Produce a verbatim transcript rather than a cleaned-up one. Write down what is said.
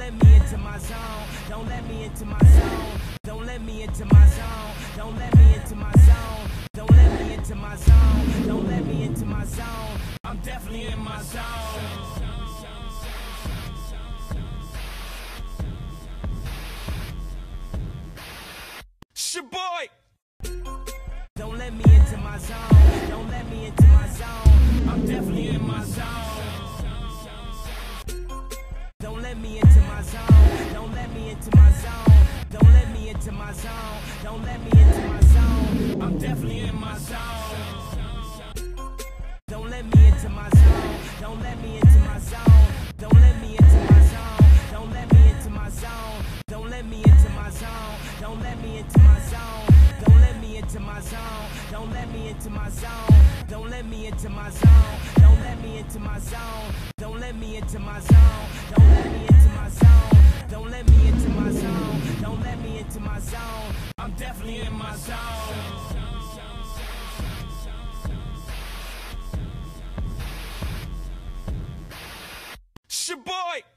let me into my zone. Don't let me into my zone. Don't let me into my zone. Don't let me into my zone. Don't let me into my zone. Don't let me into my zone. I'm definitely in my zone. Your boy. Don't let me into my zone. Don't let me into my zone. I'm definitely in my zone. Don't let me into my zone. Don't let me into my zone. Don't let me into my zone. Don't let me into my zone. I'm definitely in my zone. Don't let me into my zone. Don't let me into my zone. Don't let me into my zone. Don't let me into my zone. Don't let me into my zone. Don't let me into my zone. Don't let me into my zone. Don't let me into my zone. Don't let me into my zone. Don't let me into my zone. Don't let me into my zone. Don't let me into my zone. Don't let me into my zone. Don't let me into my zone. I'm definitely in my zone. Your boy.